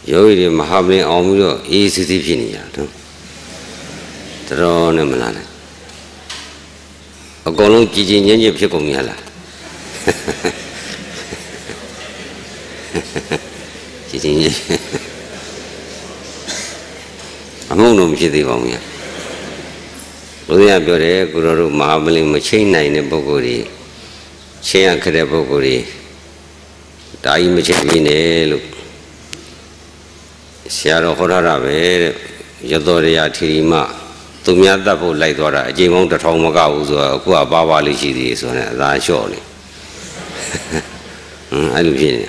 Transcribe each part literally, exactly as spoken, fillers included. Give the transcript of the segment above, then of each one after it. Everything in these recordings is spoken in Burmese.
ယောဂီတွေမဟာပလင်အောင်ပြီးတော့အေးစစ်စစ်ဖြစ်နေကြတော့တော်နဲ့မလားနဲ့အကုန်လုံးကြည်ကြည်ငြင်းငြင်းဖြစ်ကုန်ရလားကြည်ကြည်ငြင်းအမုန်းတော့မဖြစ်သေးပါဘူးညာဘုရားပြောတယ်ကိုတော်တို့မဟာပလင်မချိန်နိုင်တဲ့ပုဂ္ဂိုလ်တွေချိန်ရခတဲ့ပုဂ္ဂိုလ်တွေဒါကြီးမချိန်ပြင်းနဲ့လို့ဆရာတော်ဟောထားတာပဲတဲ့ရသောရရထီမသူများတတ်ဖို့လိုက်သွားတာအကျဉ်းပေါင်းတစ်ထောင်မကဘူးဆိုတော့အခုကပါပါလေးရှိသေးတယ်ဆိုတော့အသာလျှော့နေဟမ်အဲ့လိုဖြစ်နေ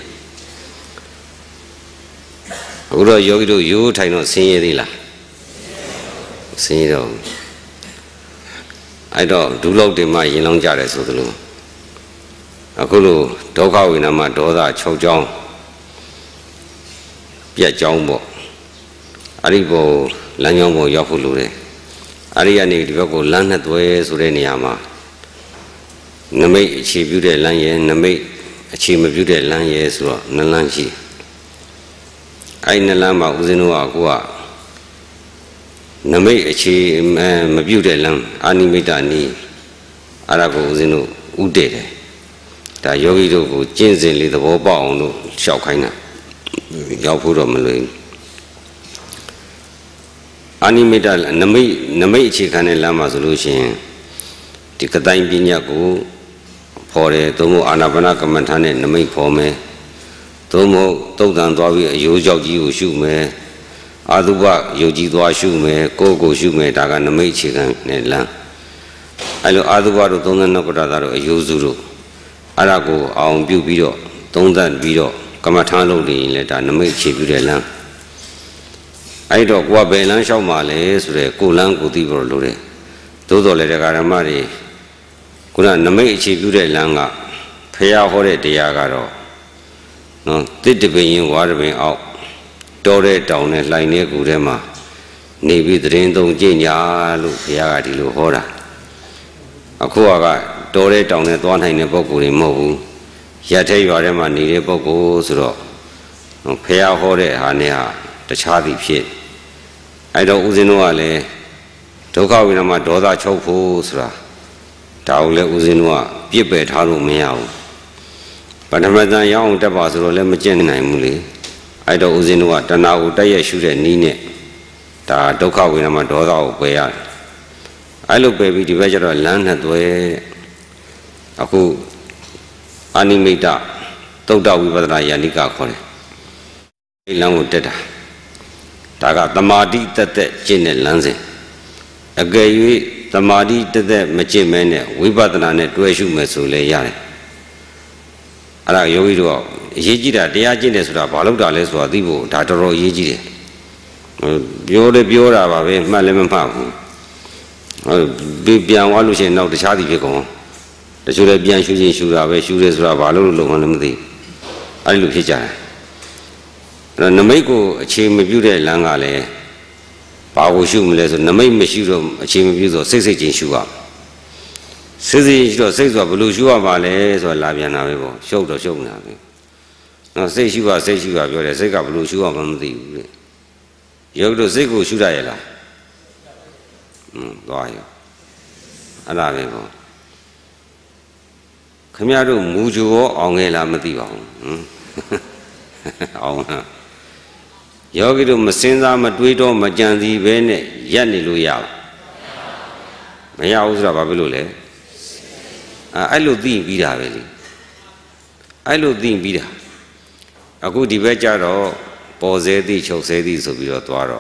အခုတော့ယောဂီတို့ရိုးထိုင်တော့ဆင်းရဲသေးလားဆင်းရဲတော့အဲ့တော့ဒုလောက်တင်မှရင်လောင်းကြတယ်ဆိုသလိုအခုလိုဒုက္ခဝေဒနာမှာဒေါသ၆ကြောင်းပြတ်ကြောင်းပေါ့အဲ့ဒီဘောလမ်းကြောင်းပေါ်ရောက်ဖို့လိုတယ်အဲ့ဒီကနေဒီဘက်ကိုလမ်းနဲ့သွဲဆိုတဲ့နေရာမှာနမိတ်အခြေပြုတဲ့လမ်းရဲ့နမိတ်အခြေမပြုတဲ့လမ်းရဲ့ဆိုတော့နှစ်လမ်းရှိအဲ့နှစ်လမ်းမှာဦးဇင်းတို့ကအခုကနမိတ်အခြေမပြုတဲ့လမ်းအာနိမိတနီးအဲ့ဒါကိုဦးဇင်းတို့ဥတည်တယ်ဒါယောဂီတို့ကိုကျင့်စဉ်လေးသဘောပေါက်အောင်လို့ရှောက်ခိုင်းတာရောက်ဖို့တော့မလွယ်ဘူးအာနိမိတနမိတ်နမိတ်အခြေခံတဲ့လမ်းမှာဆိုလို့ရှိရင်ဒီကတိုင်းပညာကိုဖော်တယ်သို့မဟုတ်အာနာပါနကမ္မထာနဲ့နမိတ်ဖော်မယ်သို့မဟုတ်တုတ်တန်သွားပြီးအယိုးကြောက်ကြီးကိုရှုမယ်အာသုဘယုတ်ကြီးသွားရှုမယ်ကိုယ်ကိုရှုမယ်ဒါကနမိတ်အခြေခံတဲ့လမ်းအဲလိုအာသုဘတို့သုံးသနှစ်ကတာတို့အယိုးစုတို့အဲ့ဒါကိုအောင်ပြုပြီးတော့သုံးသပ်ပြီးတော့ကမ္မထာလုပ်နေရင်လည်းဒါနမိတ်အခြေပြုတဲ့လမ်းအဲ့တော့ကိုယ်ကဘယ်လမ်းလျှောက်မှလဲဆိုတဲ့ကိုယ်လမ်းကိုသိဖို့လိုတယ်သို့တော်လည်းတရားဓမ္မတွေခုနနမိတ်အခြေပြုတဲ့လမ်းကဖះဟောတဲ့တရားကတော့နော်တစ်တပင်ရင်ဝါတပင်အောက်တောတဲ့တောင်နဲ့လှိုင်တဲ့ကူထဲမှာနေပြီးသတင်းသုံးကြင်ညာလို့ဘုရားကဒီလိုဟောတာအခုကတောတဲ့တောင်နဲ့သွားနိုင်တဲ့ပုဂ္ဂိုလ်တွေမဟုတ်ဘူးရက်ထဲရွာထဲမှာနေတဲ့ပုဂ္ဂိုလ်ဆိုတော့ဘုရားဟောတဲ့ဟာနဲ့ဟာတခြားသည်ဖြစ်အဲ့တော့ဦးဇင်းတို့ကလည်းဒုက္ခဝေဒနာမှာဒေါသချုပ်ဖို့ဆိုတာဒါကိုလည်းဦးဇင်းတို့ကပြစ်ပယ်ထားလို့မရဘူးပထမဇန်ရောက်အောင်တက်ပါဆိုတော့လည်းမကျင့်နိုင်ဘူးလေအဲ့တော့ဦးဇင်းတို့ကတဏှာကိုတိုက်ရရှုတဲ့နည်းနဲ့ဒါဒုက္ခဝေဒနာမှာဒေါသကိုပယ်ရတယ်အဲ့လိုပယ်ပြီးဒီဘက်ကျတော့လမ်းနဲ့သွဲအခုအာနိမိတသုတ်တဝိပဿနာယန္တိကခေါ်တယ်အဲ့လမ်းကိုတက်တာဒါကသမာဓိတက်တက်ကျင့်တဲ့လမ်းစဉ်အကယ်၍သမာဓိတက်တက်မကျင့်မဲနဲ့ဝိပဿနာနဲ့တွဲရှုမယ်ဆိုလဲရတယ်အဲ့ဒါယောဂီတို့ကအရေးကြီးတာတရားကျင့်တယ်ဆိုတာဘာလို့တာလဲဆိုတာသိဖို့ဒါတော်တော်အရေးကြီးတယ်ပြောတယ်ပြောတာပါပဲမှတ်လည်းမမှတ်ဘူးဟုတ်ပြန်သွားလို့ရှိရင်နောက်တခြားသည်ဖြစ်ကုန်တချို့လည်းပြန်ရှုချင်းရှုတာပဲရှုတယ်ဆိုတာဘာလို့လို့လုံးဝလည်းမသိအဲ့ဒီလိုဖြစ်ကြတယ်အဲ့တော့နမိတ်ကိုအခြေမပြုတဲ့လမ်းကလည်းဘာကိုရှုမလဲဆိုနမိတ်မရှိတော့အခြေမပြုဆိုစိတ်စိတ်ချင်းရှုရစိတ်စိတ်ရှုတော့စိတ်ဆိုတာဘယ်လိုရှုရမှာလဲဆိုတာလာပြန်တာပဲပေါ့ရှုပ်တော့ရှုပ်နေတာပဲနော်စိတ်ရှုရစိတ်ရှုရပြောတယ်စိတ်ကဘယ်လိုရှုရမှမသိဘူးလေယောဂတို့စိတ်ကိုရှုရရလားอืมသွားရောအဲ့ဒါပဲပေါ့ခမရတို့မူကြိုရောအောင်ခဲ့လားမသိပါဘူးဟမ်အောင်လားယောဂီတို့မစင်းစားမတွေးတော့မကြံစီပဲနဲ့ရက်နေလို့ရလားမရဘူးဆိုတာဘာဖြစ်လို့လဲအဲ့လိုသိပြီးတာပဲလေအဲ့လိုသိပြီးတာအခုဒီဘက်ကျတော့ပေါ်စေသည်ချုပ်စေသည်ဆိုပြီးတော့သွားတော့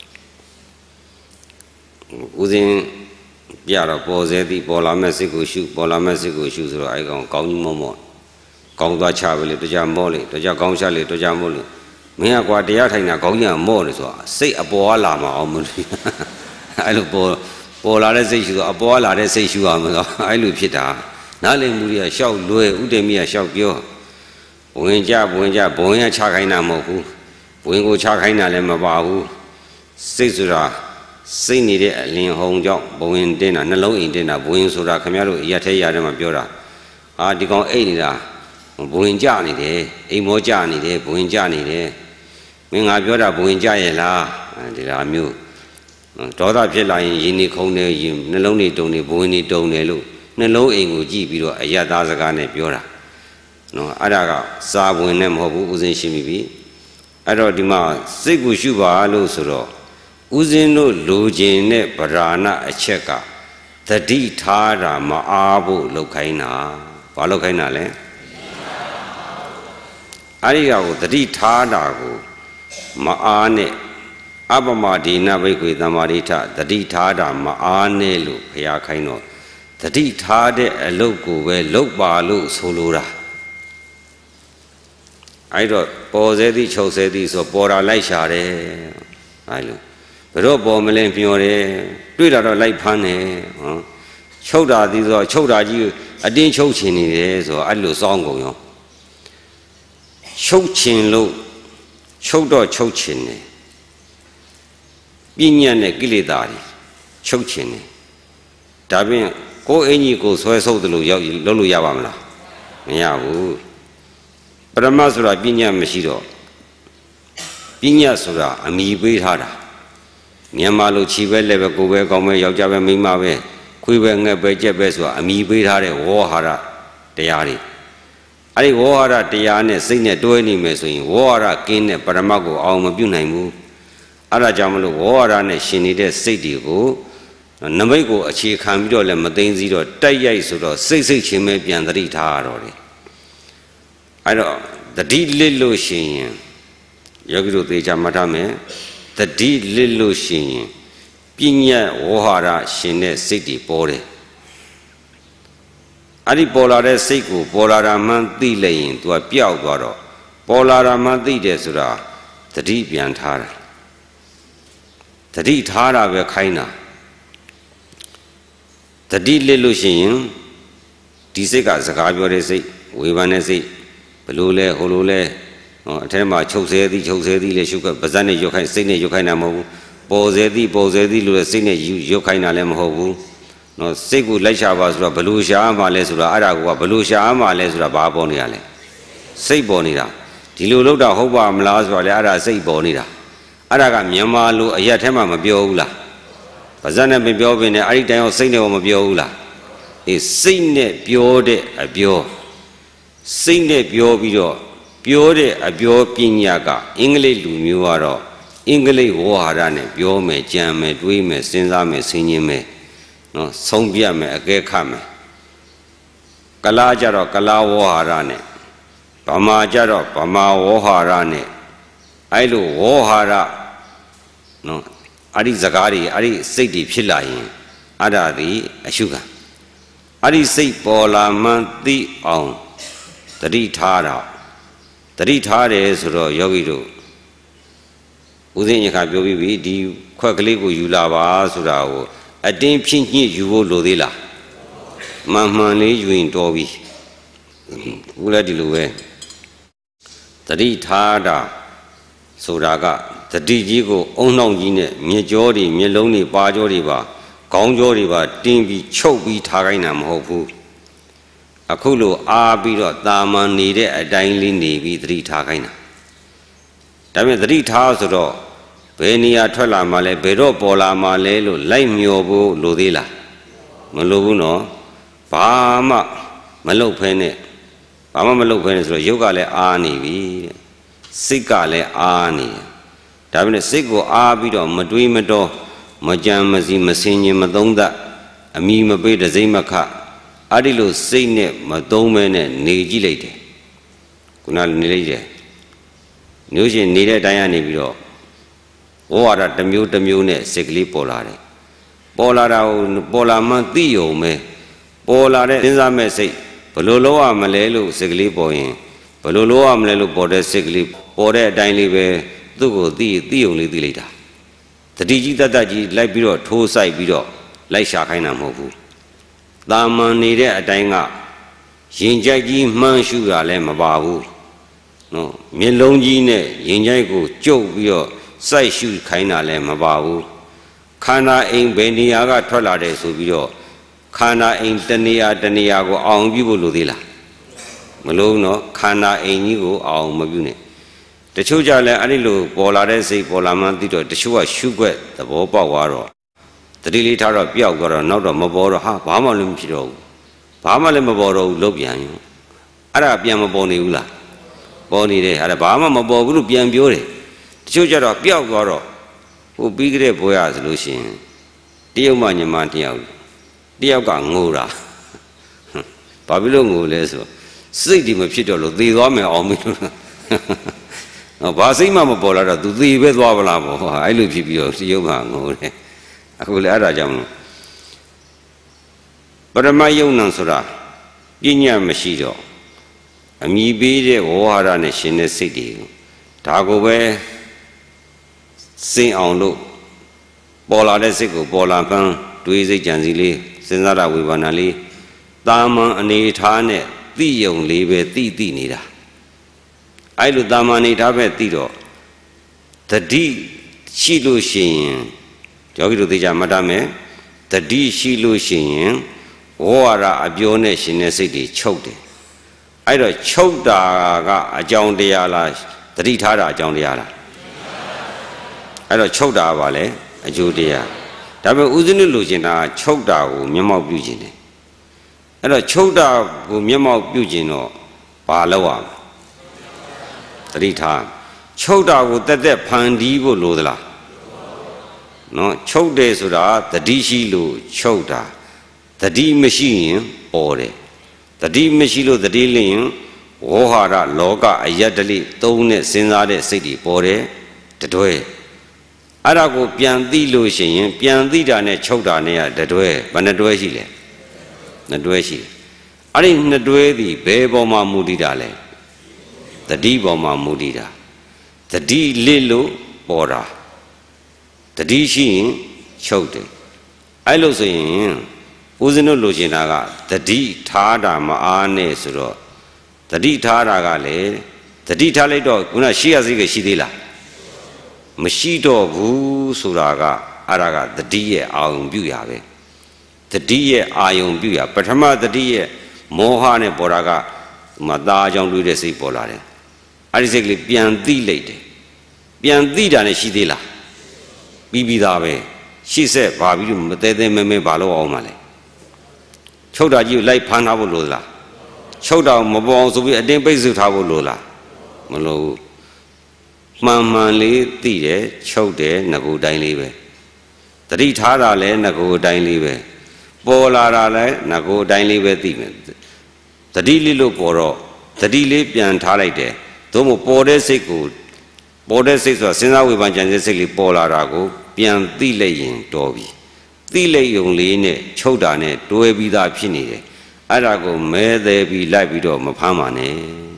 ဦးဇင်းပြတော့ပေါ်စေသည်ပေါ်လာမဲ့စိတ်ကိုရှုပေါ်လာမဲ့စိတ်ကိုရှုဆိုတော့အဲ့ကောင်ကောင်းကြီးမော့မော့ကောင်းသွားချပဲလေတကြမော့လေတကြကောင်းချလေတကြမော့လေမင်းကကွာတရားထိုင်တာကောင်းကြီးကမော့လေဆိုတာစိတ်အပေါ်ကလာမအောင်မလို့အဲ့လိုပေါ်ပေါ်လာတဲ့စိတ်ရှုတော့အပေါ်ကလာတဲ့စိတ်ရှုအောင်ဆိုတော့အဲ့လိုဖြစ်တာနားလည်မှုတွေကရှောက်လွဲဥတ္တမိကရှောက်ပြောဝင်ကြဝင်ကြဘုံရချခိုင်းတာမဟုတ်ဘူးဝင်ကိုချခိုင်းတာလည်းမပါဘူးစိတ်ဆိုတာစိတ်နေတဲ့အလင်းဟုံကြောင့်ဘဝင်တင်းတာနှလုံးအိမ်တင်းတာဘဝင်ဆိုတာခင်ဗျားတို့ရက်ထဲရတယ်မှာပြောတာအာဒီကောင်အိတ်နေတာဘဝင်ကြနေတယ်အိမ်မောကြနေတယ်ဘဝင်ကြနေတယ်မင်းငါပြောတာဘဝင်ကြရဲ့လားဒီလိုမျိုးဒေါသဖြစ်လာရင်ယင်းနေခုံနေရင်နှလုံးနေတုံနေဘဝင်နေတုံနေလို့နှလုံးအိမ်ကိုကြည့်ပြီးတော့အယတ်သားစကားနဲ့ပြောတာနော်အဲ့ဒါကစာဝင်နဲ့မဟုတ်ဘူးဥစဉ်ရှင်းပြီအဲ့တော့ဒီမှာစိတ်ကိုရှုပါလို့ဆိုတော့ဥစဉ်တို့လိုချင်တဲ့ဗราဏအချက်ကသတိထားတာမအားဖို့လောက်ခိုင်းတာဘာလောက်ခိုင်းတာလဲအဲ့ဒီဟာကိုသတိထားတာကိုမအားနဲ့အပမဒေနဘိက္ခွေသမာဓိထသတိထားတာမအားနဲ့လို့ဘုရားခိုင်းတော့သတိထားတဲ့အလုပ်ကိုပဲလုပ်ပါလို့ဆိုလိုတာအဲ့တော့ပေါ်စေသည်ချုပ်စေသည်ဆိုပေါ်တာလိုက်ရှာတယ်အဲ့လိုဘယ်တော့ပေါ်မလဲမျောတယ်တွေ့တာတော့လိုက်ဖမ်းတယ်ဟောချုပ်တာသည်ဆိုချုပ်တာကြီးအတင်းချုပ်ချင်နေတယ်ဆိုအဲ့လိုစောင်းကုန်ရောချုပ်ချင်လို့ချုပ်တော့ချုပ်ချင်တယ်ပညာနဲ့ကိလေသာတွေချုပ်ချင်တယ်ဒါဖြင့်ကိုယ်အင်ကြီးကိုဆွဲဆုပ်တယ်လို့ရောက်လုပ်လို့ရပါမလားမရဘူးပရမတ်ဆိုတာပညာမရှိတော့ပညာဆိုတာအမိပေးထားတာမြန်မာလိုခြေပဲလက်ပဲကိုယ်ပဲကောင်းပဲယောက်ျားပဲမိန်းမပဲခွေးပဲငှက်ပဲကြက်ပဲဆိုတာအမိပေးထားတဲ့ဝေါဟာရတရားတွေအဲ့ဒီဝေါဟာရတရားနဲ့စိတ်နဲ့တွဲနေမယ်ဆိုရင်ဝေါဟာရကင်းတဲ့ပရမတ်ကိုအောင်မပြုနိုင်ဘူးအဲ့ဒါကြောင့်မလို့ဝေါဟာရနဲ့ရှင်နေတဲ့စိတ်တွေကိုနမိတ်ကိုအခြေခံပြီးတော့လည်းမသိသိတော့တိုက်ရိုက်ဆိုတော့စိတ်စိတ်ချင်းပဲပြန်သတိထားရတော့တယ်အဲ့တော့တတိလစ်လို့ရှိရင်ယောဂီတို့သေချာမှတ်ထားမယ်တတိလစ်လို့ရှိရင်ပညာဝေါဟာရရှင်တဲ့စိတ်တွေပေါ်တယ်အဲ့ဒီပေါ်လာတဲ့စိတ်ကိုပေါ်လာတာမှန်းသိလိုက်ရင် तू ကပျောက်သွားတော့ပေါ်လာတာမှန်းသိတယ်ဆိုတာတတိပြန်ထားတာတတိထားတာပဲခိုင်းတာတတိလစ်လို့ရှိရင်ဒီစိတ်ကစကားပြောတဲ့စိတ်ဝေဖန်တဲ့စိတ်ဘလို့လဲဟိုလိုလဲဟောအထဲမှာချုပ်ဆဲသည်ချုပ်ဆဲသည်လေရှုကပါဇက်နဲ့ရွတ်ခိုင်းစိတ်နဲ့ရွတ်ခိုင်းတာမဟုတ်ဘူးပေါ်ဆဲသည်ပေါ်ဆဲသည်လို့လည်းစိတ်နဲ့ရွတ်ခိုင်းတာလည်းမဟုတ်ဘူးနော်စိတ်ကိုလိုက်ရှာပါဆိုတော့ဘလို့ရှာမှလဲဆိုတာအဲ့ဒါကဘလို့ရှာမှလဲဆိုတာဘာပေါ်နေရလဲစိတ်ပေါ်နေတာဒီလိုလောက်တာဟုတ်ပါမလားဆိုတော့လေအဲ့ဒါစိတ်ပေါ်နေတာအဲ့ဒါကမြန်မာလိုအရက်ထဲမှာမပြောဘူးလားပါဇက်နဲ့မပြောဘဲနဲ့အဲ့ဒီတိုင်အောင်စိတ်နဲ့မပြောဘူးလားအေးစိတ်နဲ့ပြောတဲ့အပြောစိတ်နဲ့ပြောပြီးတော့ပြောတဲ့အပြောပညာကအင်္ဂလိပ်လူမျိုးကတော့အင်္ဂလိပ်ဝေါဟာရနဲ့ပြောမယ်ကြံမယ်တွေးမယ်စဉ်းစားမယ်ဆင်ခြင်မယ်နော်ဆုံးပြတ်မယ်အကဲခတ်မယ်ကလားကြတော့ကလားဝေါဟာရနဲ့ဗမာကြတော့ဗမာဝေါဟာရနဲ့အဲ့လိုဝေါဟာရနော်အဲ့ဒီစကားတွေအဲ့ဒီစိတ်တွေဖြစ်လာရင်အဲ့ဒါဒီအရှုခံအဲ့ဒီစိတ်ပေါ်လာမှန်းသိအောင်တတိထားတာတတိထားတယ်ဆိုတော့ယောဂီတို့ဦးဇင်းရခပြောပြီးပြီဒီခွက်ကလေးကိုယူလာပါဆိုတာကိုအတင်းဖြင့်ညှစ်ယူဖို့လိုသေးလားမှန်မှန်လေးယူရင်တော်ပြီဦးလည်းဒီလိုပဲတတိထားတာဆိုတာကတတိကြီးကိုအုံနှောင်းကြီးနဲ့မြေကြောတွေမျက်လုံးတွေပါကြောတွေပါခေါင်းကြောတွေပါတင်းပြီးချုပ်ပြီးထားခိုင်းတာမဟုတ်ဘူးအခုလိုအားပြီးတော့တာမန်နေတဲ့အတိုင်းလေးနေပြီးသတိထားခိုင်းတာဒါပေမဲ့သတိထားဆိုတော့ဘယ်နေရာထွက်လာမှလဲဘယ်တော့ပေါ်လာမှလဲလို့လိုက်မျောဖို့လိုသေးလားမလိုဘူးနော်ဘာမှမလုပ်ဖဲနဲ့ဘာမှမလုပ်ဖဲနဲ့ဆိုတော့ရုပ်ကလည်းအားနေပြီတဲ့စိတ်ကလည်းအားနေတယ်ဒါပေမဲ့စိတ်ကိုအားပြီးတော့မတွေးမတော်မကြံမစီမစင်ញင်မသုံးသပ်အမိမပေးတစိမ့်မခအဲ့ဒီလိုစိတ်နဲ့မသုံးမဲနဲ့နေကြည့်လိုက်တယ်ခုနနေလိုက်တယ်မျိုးရှင်နေတဲ့အတိုင်းကနေပြီးတော့ဝေါဟာရတစ်မျိုးတစ်မျိုးနဲ့စိတ်ကလေးပေါ်လာတယ်ပေါ်လာတာကိုပေါ်လာမှသိယုံပဲပေါ်လာတဲ့စဉ်းစားမဲ့စိတ်ဘယ်လိုလုပ်ရမလဲလို့စိတ်ကလေးပေါ်ရင်ဘယ်လိုလုပ်ရမလဲလို့ပေါ်တဲ့စိတ်ကလေးပေါ်တဲ့အတိုင်းလေးပဲသူ့ကိုသိသိယုံလေးသိလိုက်တာတတိကြီးတတ်တတ်ကြီးလိုက်ပြီးတော့ထိုးဆိုင်ပြီးတော့လိုက်ရှာခိုင်းတာမဟုတ်ဘူးတာမန်နေတဲ့အတိုင်းကရင်ကြိုက်ကြီးမှန်းရှုတာလည်းမပါဘူးနော်မျက်လုံးကြီးနဲ့ရင်ကြိုက်ကိုကျုပ်ပြီးတော့စိုက်ရှုခိုင်းတာလည်းမပါဘူးခန္ဓာအိမ်ဘယ်နေရာကထွက်လာတယ်ဆိုပြီးတော့ခန္ဓာအိမ်တနေရာတနေရာကိုအောင်ပြုဖို့လိုသေးလားမလို့နော်ခန္ဓာအိမ်ကြီးကိုအောင်မပြုနဲ့တချို့ကြလည်းအဲ့ဒီလိုပေါ်လာတဲ့စိတ်ပေါ်လာမှသိတော့တချို့ကရှုွက်သဘောပေါက်သွားတော့တတိလေးထားတော့ပျောက်သွားတော့နောက်တော့မပေါ်တော့ဟာဘာမှလည်းမဖြစ်တော့ဘူးဘာမှလည်းမပေါ်တော့ဘူးလုတ်ပြန်ရင်အဲ့ဒါပြန်မပေါ်နေဘူးလားပေါ်နေတယ်အဲ့ဒါဘာမှမပေါ်ဘူးလို့ပြန်ပြောတယ်တချို့ကြတော့ပျောက်သွားတော့ဟိုပြီးကြတဲ့ဘွဲရဆိုလို့ရှိရင်တရုတ်မှညီမတယောက်တယောက်ကငိုတာဘာဖြစ်လို့ငိုလဲဆိုစိတ်ဒီမဖြစ်တော့လို့သေသွားမယ်အောင်မလို့နော်ဘာစိတ်မှမပေါ်လာတော့ तू သေပဲသွားပလားပေါ့အဲ့လိုဖြစ်ပြီးတော့တရုတ်မှငိုတယ်အခုလည်းအဲ့ဒါကြောင့်ပရမယုံနံဆိုတာပညာမရှိတော့အမိပေးတဲ့ဝါဟာရနဲ့ရှင်တဲ့စိတ်တွေဒါကိုပဲစိတ်အောင်လို့ပေါ်လာတဲ့စိတ်ကိုပေါ်လာပန်းတွေးစိတ်ကြံစီလေးစဉ်းစားတာဝေဘာနာလေးတာမန်အနေထားနဲ့သိယုံလေးပဲသိသိနေတာအဲ့လိုတာမန်အနေထားပဲသိတော့တတိရှိလို့ရှိရင်ယောဂီတို့သိကြမှတ်တတ်မယ်တတိရှိလို့ရှိရင်ဝါရအပြောနဲ့ရှင်တဲ့စိတ်တွေချုပ်တယ်အဲ့တော့ချုပ်တာကအကြောင်းတရားလားတတိထားတာအကြောင်းတရားလားအဲ့တော့ချုပ်တာကဘာလဲအကျိုးတရားဒါပေမဲ့ဥစဉ်လို့ရှင်တာချုပ်တာကိုမျက်မှောက်ပြုခြင်းတယ်အဲ့တော့ချုပ်တာကိုမျက်မှောက်ပြုခြင်းတော့ဘာလို့ရမလဲတတိထားချုပ်တာကိုတက်တက်ဖန်တီးဖို့လိုသလားနော်ချုပ်တယ်ဆိုတာတတိရှိလို့ချုပ်တာတတိမရှိရင်ပေါ်တယ်တတိမရှိလို့တတိလင်းရင်ဝေါဟာရလောကအယတ္တလိသုံးနဲ့စဉ်းစားတဲ့စိတ်တွေပေါ်တယ်တတွဲအဲ့ဒါကိုပြန်သိလို့ရှိရင်ပြန်သိတာနဲ့ချုပ်တာနဲ့ကတတွဲဘယ်နှတွဲရှိလဲနှစ်တွဲရှိတယ်အဲ့ဒီနှစ်တွဲသည်ဘယ်ပေါ်မှာမူတည်တာလဲတတိပေါ်မှာမူတည်တာတတိလစ်လို့ပေါ်တာတတိရှိရင်ချုပ်တယ်အဲ့လို့ဆိုရင်ဦးဇင်းတို့လိုချင်တာကတတိထားတာမအားနဲ့ဆိုတော့တတိထားတာကလေတတိထားလိုက်တော့ခုနရှိရစိတ်ကရှိသေးလားမရှိတော့ဘူးဆိုတာကအဲ့ဒါကတတိရဲ့အာယုံပြုရပဲတတိရဲ့အာယုံပြုရပထမတတိရဲ့မောဟနဲ့ပေါ်တာကမသားကြောင့်တွေးတဲ့စိတ်ပေါ်လာတယ်အဲ့ဒီစိတ်ကလေးပြန်သိလိုက်တယ်ပြန်သိတာနဲ့ရှိသေးလားပြီးပြီးသားပဲရှေ့ဆက်ဘာပြီးမသေးသေးမဲမဲဘာလို့အောင်မလဲချုပ်တာကြီးကိုလိုက်ဖမ်းထားဖို့လိုလားချုပ်တာမပေါ်အောင်ဆိုပြီးအတင်းပိတ်ဆို့ထားဖို့လိုလားမလိုဘူးမှန်မှန်လေးသိတယ်ချုပ်တယ်ငကူတိုင်းလေးပဲတတိထားတာလည်းငကူတိုင်းလေးပဲပေါ်လာတာလည်းငကူတိုင်းလေးပဲသိမယ်တတိလေးလို့ပေါ်တော့တတိလေးပြန်ထားလိုက်တယ်သို့မဟုတ်ပေါ်တဲ့စိတ်ကိုပေါ်တဲ့စိတ်ဆိုတာစဉ်းစားဝေဖန်ကြံစည်စိတ်လေးပေါ်လာတာကိုပြန်သိလိုက်ရင်တော်ပြီသိလိုက်ုံလေးနဲ့ချုပ်တာနဲ့တွဲပြီးသားဖြစ်နေတယ်အဲ့ဒါကိုမဲသေးပြီးလိုက်ပြီးတော့မဖမ်းပါနဲ့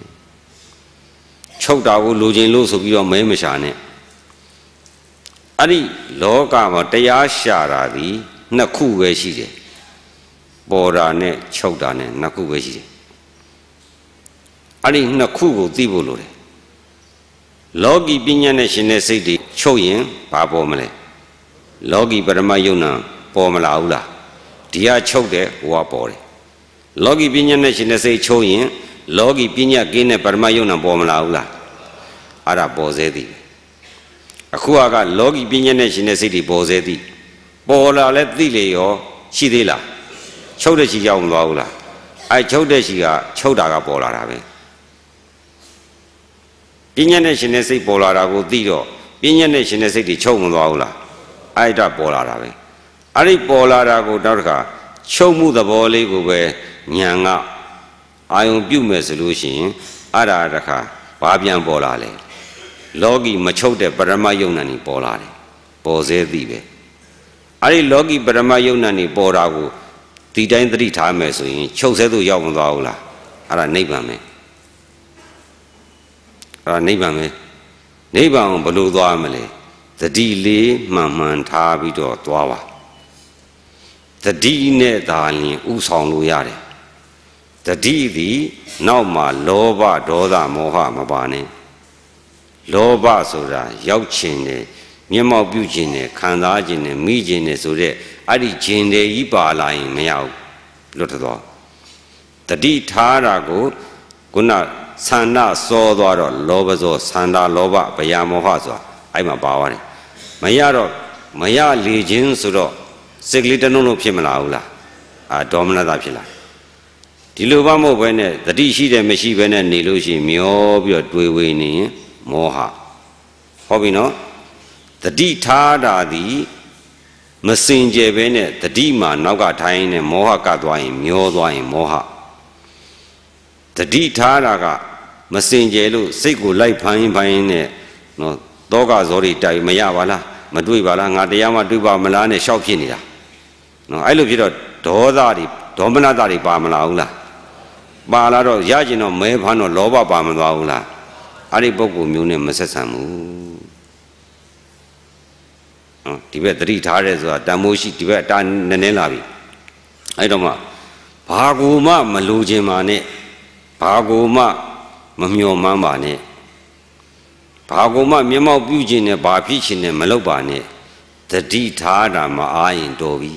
ချုပ်တာကိုလိုချင်လို့ဆိုပြီးတော့မဲမရှာနဲ့အဲ့ဒီလောကမှာတရားရှာတာဒီနှစ်ခုပဲရှိတယ်ပေါ်တာနဲ့ချုပ်တာနဲ့နှစ်ခုပဲရှိတယ်အဲ့ဒီနှစ်ခုကိုသိဖို့လိုတယ်လောကီပညာနဲ့ရှင်တဲ့စိတ်တွေချုပ်ရင်ဘာပေါ်မလဲလောကီပရမယုံနာပေါ်မလာဘူးလားဒီကချုပ်တယ်ဟိုကပေါ်တယ်လောကီပညာနဲ့ရှင်တဲ့စိတ်ချုပ်ရင်လောကီပညာကင်းတဲ့ပရမယုံနာပေါ်မလာဘူးလားအဲ့ဒါပေါ်စေသည်အခုကလောကီပညာနဲ့ရှင်တဲ့စိတ်တွေပေါ်စေသည်ပေါ်လာလဲသိလေရောရှိသေးလားချုပ်တဲ့ရှိရောက်မသွားဘူးလားအဲ့ချုပ်တဲ့ရှိကချုပ်တာကပေါ်လာတာပဲပညာနဲ့ရှင်တဲ့စိတ်ပေါ်လာတာကိုသိတော့ပညာနဲ့ရှင်တဲ့စိတ်တွေချုပ်မသွားဘူးလားအဲ့ဒါပေါ်လာတာပဲအဲ့ဒီပေါ်လာတာကိုနောက်တစ်ခါချုပ်မှုသဘောလေးကိုပဲညာကအာယုံပြုမယ်ဆိုလို့ရှိရင်အဲ့ဒါတစ်ခါဘာပြန်ပေါ်လာလဲလောကီမချုပ်တဲ့ပရမယုံနာ ਨੀ ပေါ်လာတယ်ပေါ်စေသည်ပဲအဲ့ဒီလောကီပရမယုံနာ ਨੀ ပေါ်တာကိုဒီတိုင်းသတိထားမယ်ဆိုရင်ချုပ်ဆဲသူရောက်မသွားဘူးလားအဲ့ဒါနိဗ္ဗာန်ပဲအဲ့ဒါနိဗ္ဗာန်ပဲနိဗ္ဗာန်ကိုဘယ်လိုသွားမလဲတတိလေးမှန်မှန်ထားပြီးတော့သွားပါတတိနဲ့သာလျှင်ဥဆောင်လို့ရတယ်တတိသည်နောက်မှာလောဘဒေါသမောဟမပါနဲ့လောဘဆိုတာရောက်ခြင်းနဲ့မျက်မှောက်ပြုခြင်းနဲ့ခံစားခြင်းနဲ့မိခြင်းနဲ့ဆိုတဲ့အဲ့ဒီခြင်းတွေကြီးပါလာရင်မရဘူးလွတ်တော့တတိထားတာကိုခုနဆန္ဒစောသွားတော့လောဘဇောဆန္ဒလောဘဗျာမောဟဆိုတာအဲ့မှာပါသွားတယ်မရတော့မရလေခြင်းဆိုတော့စိတ်ကလေးတနှုံလုံးဖြစ်မလာဘူးလားအာဒေါမနတာဖြစ်လာဒီလိုမှမဟုတ်ဘဲနဲ့တတိရှိတယ်မရှိဘဲနဲ့နေလို့ရှိရင်မျောပြီးတော့တွေးဝေနေရင်မောဟဟုတ်ပြီနော်တတိထားတာသည်မစင်ကြယ်ဘဲနဲ့တတိမှာနောက်ကထိုင်းနေမောဟကသွားရင်မျောသွားရင်မောဟတတိထားတာကမစင်ကြယ်လို့စိတ်ကိုလိုက်ဖမ်းရင်ဖမ်းရင်နဲ့နော်တောကဇောတွေတိုက်မရပါလားမတွေ့ပါလားငါတရားမှတွေ့ပါမလားနဲ့ရှောက်ဖြစ်နေတာနော်အဲ့လိုဖြစ်တော့ဒေါသတွေဒေါမနတတွေပါမလာဘူးလားပါလာတော့ရကျင်တော့မဲဖမ်းတော့လောဘပါမသွားဘူးလားအဲ့ဒီပုဂ္ဂိုလ်မျိုးနဲ့မဆက်ဆံဘူးနော်ဒီဘက်တတိထားရဲဆိုတာတန်မိုးရှိဒီဘက်အတားနည်းနည်းလာပြီအဲ့တော့မှဘာကူမှမလိုချင်ပါနဲ့ဘာကူမှမမျှော်မှန်းပါနဲ့ဘာကူမှမျက်မှောက်ပြုခြင်းနဲ့ဘာဖြစ်ခြင်းနဲ့မလုပ်ပါနဲ့တတိထားတာမအားရင်တော်ပြီ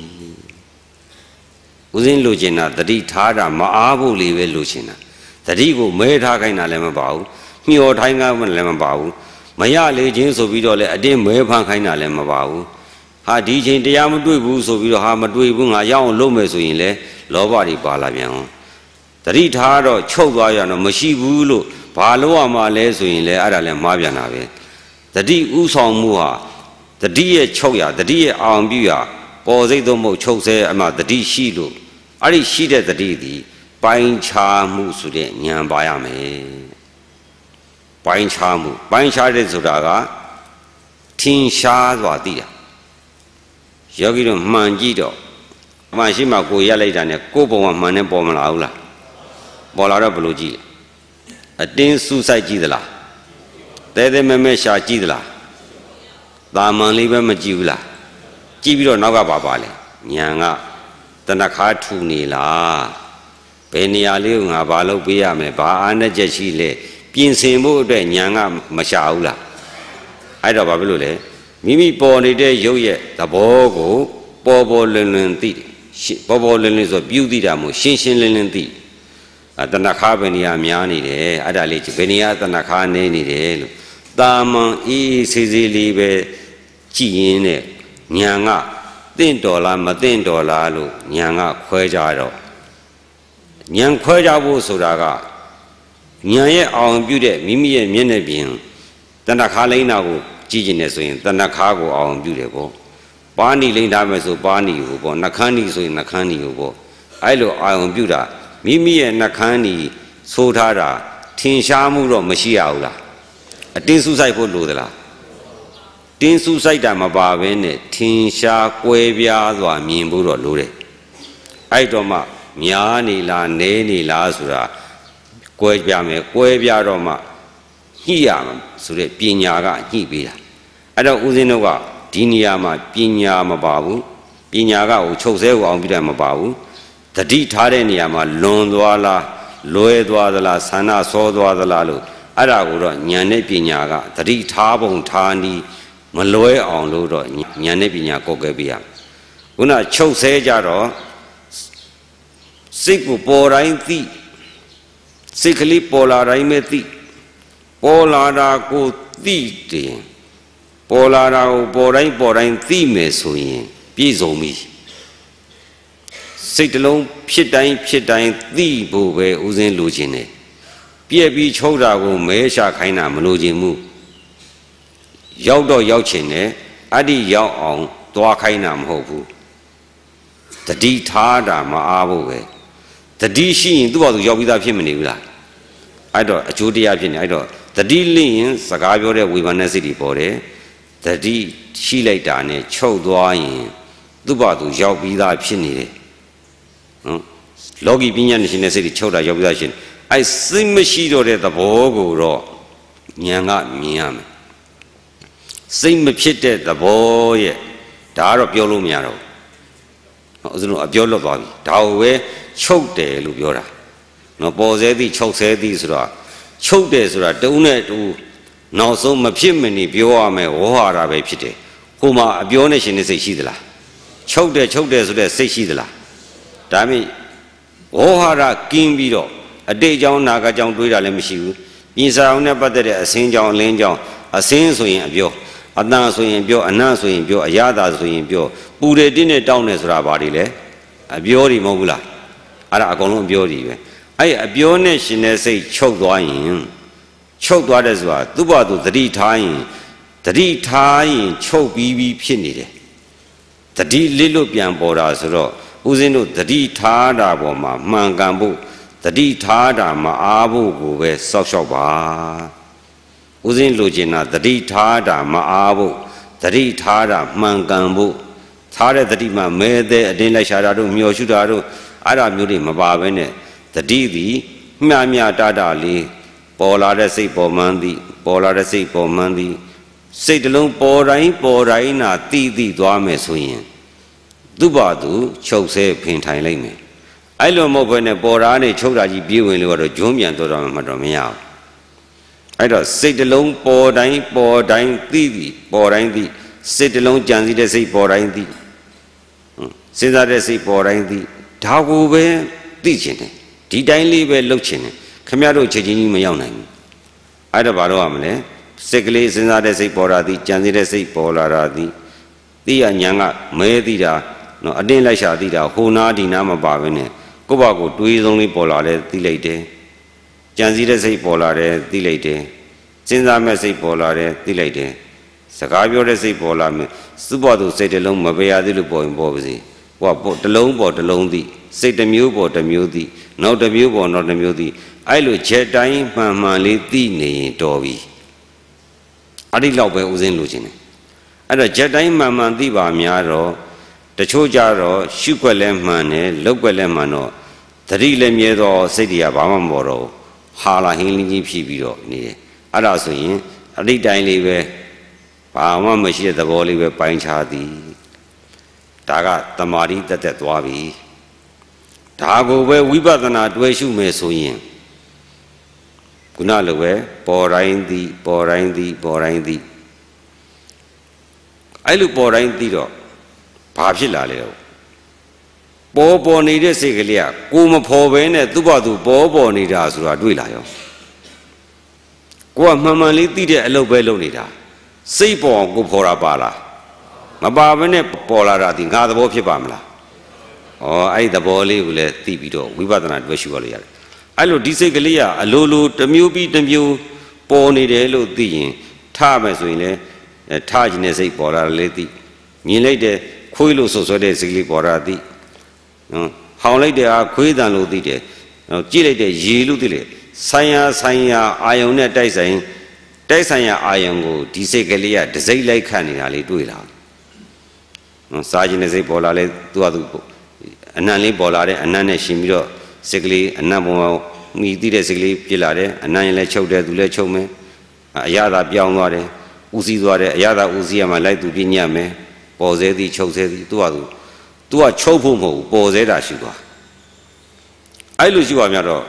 ဦးစင်းလိုချင်တာတတိထားတာမအားဖို့လေးပဲလိုချင်တာတတိကိုမဲထားခိုင်းတာလည်းမပါဘူးမျှော်ထိုင်းကမှလည်းမပါဘူးမရလေခြင်းဆိုပြီးတော့လည်းအတင်းမဲဖန်ခိုင်းတာလည်းမပါဘူးဟာဒီချိန်တရားမတွေ့ဘူးဆိုပြီးတော့ဟာမတွေ့ဘူးငါရအောင်လုပ်မယ်ဆိုရင်လည်းလောဘတွေပါလာပြန်အောင်တတိထားတော့ချုပ်သွားရတော့မရှိဘူးလို့ဘာလို့ရမှာလဲဆိုရင်လည်းအဲ့ဒါလည်းမှားပြန်တာပဲတတိဥဆောင်မှုဟာတတိရဲ့ချုပ်ရတတိရဲ့အောင်ပြုရပေါ်စိတ်သုံးဖို့ချုပ်ဆဲအမှတတိရှိလို့အဲ့ဒီရှိတဲ့တတိသည်ပိုင်းခြားမှုဆိုတဲ့ဉာဏ်ပါရမယ်ပိုင်းခြားမှုပိုင်းခြားတဲ့ဆိုတာကထင်ရှားစွာသိတာယောဂီတို့မှန်ကြည့်တော့အမှန်ရှိမှကိုရက်လိုက်တာနဲ့ကိုယ်ပုံကမှန်နဲ့ပေါ်မလာဘူးလားပေါ်လာတော့ဘယ်လိုကြည့်လဲအတင်းစူးစိုက်ကြည့်သလားတဲတဲမဲမဲရှာကြည့်သလားတာမန်လေးပဲမကြည့်ဘူးလားကြည့်ပြီးတော့နောက်ကပါပါလဲညာကတဏခါထူနေလားဘယ်နေရာလေးကိုငါဘာလုပ်ပေးရမလဲဘာအားနဲ့ချက်ရှိလဲပြင်ဆင်ဖို့အတွက်ညာကမရှာဘူးလားအဲ့တော့ဘာဖြစ်လို့လဲမိမိပေါ်နေတဲ့ရုပ်ရဲ့သဘောကိုပေါ်ပေါ်လွင်လွင်သိတယ်ပေါ်ပေါ်လွင်လွင်ဆိုပြုသိတာမို့ရှင်းရှင်းလင်းလင်းသိတဏခါဘယ်နေရာများနေတယ်အဲ့ဒါလေးဘယ်နေရာတဏခါနေနေတယ်လို့တာမန်အေးအေးဆေးဆေးလေးပဲကြည့်ရင်းနဲ့ညာကတင့်တော်လားမတင့်တော်လားလို့ညာကခွဲကြတော့ညာခွဲကြဖို့ဆိုတာကညာရဲ့အောင်ပြုတဲ့မိမိရဲ့မျက်နှာပြင်တဏခါလိမ့်တာကိုကြည့်ကျင်နေဆိုရင်တဏခါကိုအောင်ပြုတယ်ပေါ့ပါဏိလိမ့်ထားမယ်ဆိုပါဏိကိုပေါ့နှခမ်းဏိဆိုရင်နှခမ်းဏိကိုပေါ့အဲ့လိုအောင်ပြုတာမိမိရဲ့နှခမ်းဏိဆိုးထားတာထင်ရှားမှုတော့မရှိရဘူးလားအတင်းစုဆိုင်ဖို့လိုသလားတင်းစုဆိုင်တာမပါဘဲနဲ့ထင်ရှားကွဲပြားစွာမြင်ဖို့တော့လိုတယ်အဲ့တော့မှများနေလားနည်းနေလားဆိုတာကွဲပြားမယ်ကွဲပြားတော့မှညှိရမှာဆိုတဲ့ပညာကညှိပေးတာအဲ့တော့ဦးဇင်းတို့ကဒီနေရာမှာပညာမပါဘူးပညာကဟိုချုပ်ဆဲကိုအောင်ပြတယ်မပါဘူးတတိထားတဲ့နေရာမှာလွန်သွားလားလွဲသွားသလားဆန္ဒစောသွားသလားလို့အဲ့ဒါကိုတော့ဉာဏ်နဲ့ပညာကတတိထားပုံထားနည်းမလွဲအောင်လို့တော့ဉာဏ်နဲ့ပညာကောက်ကဲပေးရခုနချုပ်ဆဲကြတော့စိတ်ကိုပေါ်တိုင်းသိစိတ်ကလေးပေါ်လာတိုင်းပဲသိပေါ်လာတာကိုသိတယ်ပေါ်လာတာကိုပေါ်တိုင်းပေါ်တိုင်းသိမယ်ဆိုရင်ပြည့်စုံပြီစိတ်တလုံးဖြစ်တိုင်းဖြစ်တိုင်းသိဖို့ပဲဥစဉ်လိုချင်တယ်ပြည့်ပြီးချုပ်တာကိုမဲရှာခိုင်းတာမလိုချင်ဘူးရောက်တော့ရောက်ချင်တယ်အဲ့ဒီရောက်အောင်သွားခိုင်းတာမဟုတ်ဘူးတတိထားတာမအားဖို့ပဲတတိရှိရင်သူ့ဘာသူရောက်ပြီးသားဖြစ်မနေဘူးလားအဲ့တော့အကျိုးတရားဖြစ်နေအဲ့တော့တတိလင့်ရင်စကားပြောတဲ့ဝေဘာနဲ့စိတ်တွေပေါ်တယ်တတိရှိလိုက်တာနဲ့ချုပ်သွားရင်သူ့ဘာသူရောက်ပြီးသားဖြစ်နေတယ်နော်လောကီပညာနဲ့ရှင်တဲ့စိတ်တွေချုပ်တာရောက်ပြီးသားရှင်အဲ့စိတ်မရှိတော့တဲ့သဘောကိုတော့ဉာဏ်ကမြင်ရမယ်စိတ်မဖြစ်တဲ့သဘောရဲ့ဒါကတော့ပြောလို့မရတော့ဘူးနော်ဦးဇင်းတို့အပြောလွတ်သွားပြီဒါကိုပဲချုပ်တယ်လို့ပြောတာနော်ပေါ်စေသည်ချုပ်စေသည်ဆိုတော့ချုပ်တယ်ဆိုတာတုံးနဲ့တူနောက်ဆုံးမဖြစ်မနေပြောရမယ်ဝေါ်ဟာတာပဲဖြစ်တယ်ဟိုမှာအပြောနဲ့ရှင်တဲ့စိတ်ရှိသလားချုပ်တယ်ချုပ်တယ်ဆိုတဲ့စိတ်ရှိသလားဒါမြင်ဝေါ်ဟာတာကင်းပြီးတော့အတိတ်ကြောင့်နာကကြောင့်တွေးတာလည်းမရှိဘူးပြင်စာအောင်နဲ့ပတ်သက်တဲ့အစင်းကြောင့်အလင်းကြောင့်အစင်းဆိုရင်အပြောအတန်ဆိုရင်ပြောအနတ်ဆိုရင်ပြောအရသာဆိုရင်ပြောပူတယ်တင်းနဲ့တောင်းတယ်ဆိုတာဘာတွေလဲအပြောတွေမဟုတ်ဘူးလားအဲ့ဒါအကုန်လုံးအပြောတွေပဲအဲ့အပြောနဲ့ရှင်တဲ့စိတ်ချုပ်သွားရင်ချုပ်သွားတယ်ဆိုတာသူ့ဘာသူသတိထားရင်သတိထားရင်ချုပ်ပြီးပြီးဖြစ်နေတယ်သတိလစ်လို့ပြန်ပေါ်တာဆိုတော့ဦးဇင်းတို့သတိထားတာပေါ်မှာမှန်ကန်ဖို့သတိထားတာမအားဖို့ကိုပဲစောက်ရှောက်ပါဦးဇင်းလိုချင်တာသတိထားတာမအားဖို့သတိထားတာမှန်ကန်ဖို့ထားတဲ့သတိမှမဲတဲ့အတင်းလိုက်ရှာတာတို့မျောရှုတာတို့အဲ့ဒါမျိုးတွေမပါဘဲနဲ့သတိသည်မျှမျှတတလေးပေါ်လာတဲ့စိတ်ပေါ်မှန်းသည်ပေါ်လာတဲ့စိတ်ပေါ်မှန်းသည်စိတ်တလုံးပေါ်တိုင်းပေါ်တိုင်းနာတိတိသွားမယ်ဆိုရင်သူ့ဘာသူချုပ်ဆဲဖင်ထိုင်လိုက်မယ်အဲ့လိုမဟုတ်ဘဲနဲ့ပေါ်တာနဲ့ချုပ်တာကြီးပြေးဝင်လို့တော့ဂျွန်းပြန်တော့တော့မှတော့မရဘူးအဲ့တော့စိတ်တလုံးပေါ်တိုင်းပေါ်တိုင်းသိသည်ပေါ်တိုင်းသိစိတ်တလုံးကြံစည်တဲ့စိတ်ပေါ်တိုင်းသိစဉ်းစားတဲ့စိတ်ပေါ်တိုင်းသိဒါကိုပဲသိချင်တယ်ဒီတိုင်းလေးပဲလှုပ်ချင်တယ်ခမရတို့ချက်ချင်းကြီးမရောက်နိုင်ဘူးအဲ့တော့ဘာလို့ရမလဲစိတ်ကလေးစဉ်းစားတဲ့စိတ်ပေါ်လာသည်ကြံစည်တဲ့စိတ်ပေါ်လာတာသည်သိရညာကမဲသိတာနော်အတင်းလိုက်ရှာသိတာဟိုနာဒီနာမပါဘဲနဲ့ကိုယ့်ဘာကိုတွေးဆုံးလေးပေါ်လာတယ်သိလိုက်တယ်ကြံစည်တဲ့စိတ်ပေါ်လာတယ်သိလိုက်တယ်စဉ်းစားမဲ့စိတ်ပေါ်လာတယ်သိလိုက်တယ်စကားပြောတဲ့စိတ်ပေါ်လာမယ်စုပေါ်သူစိတ်တစ်လုံးမပေရသေးလို့ပေါ်ရင်ပေါ်ပါစေဟိုကပေါ်တစ်လုံးပေါ်တစ်လုံးသိစိတ်တစ်မျိုးပေါ်တစ်မျိုးသိနောက်တစ်မျိုးပေါ်နောက်တစ်မျိုးသိအဲ့လိုချက်တိုင်းမှန်မှန်လေးသိနေရင်တော်ပြီအဲ့ဒီလောက်ပဲဥစဉ်လိုချင်တယ်အဲ့တော့ချက်တိုင်းမှန်မှန်သိပါများတော့တချို့ကြတော့ရှုွက်လဲမှန်တယ်လောက်ွက်လဲမှန်တော့သတိလည်းမြဲတော့စိတ်တွေကဘာမှမပေါ်တော့ဟာလာဟင်းလင်းကြီးဖြစ်ပြီးတော့နေတယ်အဲ့ဒါဆိုရင်အတိတ်တိုင်းလေးပဲဘာမှမရှိတဲ့သဘောလေးပဲပိုင်းခြားသည်ဒါကတမာတိတက်တက်သွားပြီဒါကိုပဲဝိပဿနာတွဲရှုမယ်ဆိုရင်ခုနလိုပဲပေါ်တိုင်းသည်ပေါ်တိုင်းသည်ပေါ်တိုင်းသည်အဲ့လိုပေါ်တိုင်းသည်တော့ဘာဖြစ်လာလဲပေါ်ပေါ်နေတဲ့စိတ်ကလေးကကိုမဖော်ဘဲနဲ့သူ့ဘာသူပေါ်ပေါ်နေတာဆိုတာတွေ့လာရောကိုကမှန်မှန်လေးသိတဲ့အလုပ်ပဲလုပ်နေတာစိတ်ပေါ်အောင်ကိုဖော်တာပါလားမပါဘဲနဲ့ပေါ်လာတာဒီငါသဘောဖြစ်ပါမလားဩအဲ့ဒီသဘောလေးကိုလည်းသိပြီးတော့ဝိပဿနာတွေ့ရှုရလို့ရတယ်အဲ့လိုဒီစိတ်ကလေးကအလိုလိုတစ်မျိုးပြီးတစ်မျိုးပေါ်နေတယ်လို့သိရင်ထားမယ်ဆိုရင်လည်းထားခြင်းနဲ့စိတ်ပေါ်လာလည်းသိမြင်လိုက်တဲ့ခွေးလို့ဆွဆွဲတဲ့စိတ်လေးပေါ်လာသိနော်ဟောင်လိုက်တဲ့အားခွေးတန်လို့သိတယ်ကြည့်လိုက်တဲ့ရေလို့သိတယ်ဆိုင်ရာဆိုင်ရာအာယုံနဲ့တိုက်ဆိုင်တိုက်ဆိုင်ရာအာယုံကိုဒီစိတ်ကလေးကဒစိမ့်လိုက်ခတ်နေတာလေးတွေ့လာနော်စားခြင်းနဲ့စိတ်ပေါ်လာလဲသူ့ဟာသူအနံ့လေးပေါ်လာတဲ့အနံ့နဲ့ရှင်ပြီးတော့စိတ်ကလေးအနံ့ပေါ်မှာမိသိတဲ့စိတ်ကလေးပြစ်လာတယ်အနံ့ရင်လည်းချုပ်တယ်သူလည်းချုပ်မယ်အရသာပြောင်းသွားတယ်ဥစည်းသွားတယ်အရသာဥစည်းရမှလိုက်သူပြညတ်မယ်ပေါ်စေသည်ချုပ်စေသည်သူ့ဟာသူသူကချုပ်ဖို့မဟုတ်ဘူးပေါ်စေတာရှိသွားအဲ့လိုရှိပါများတော့